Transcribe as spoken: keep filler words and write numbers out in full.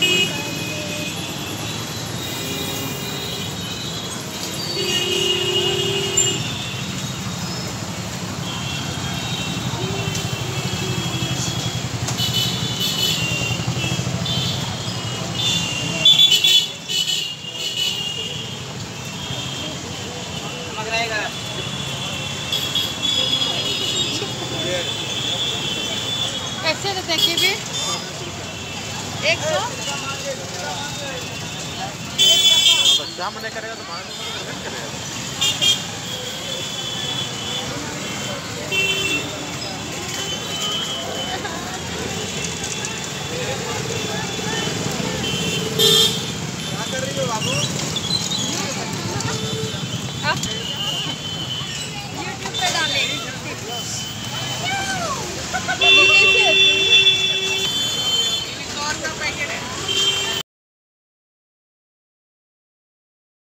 कैसे देते हैं कीवी? एक सौ बच्चा मना करेगा तो मान करेगा।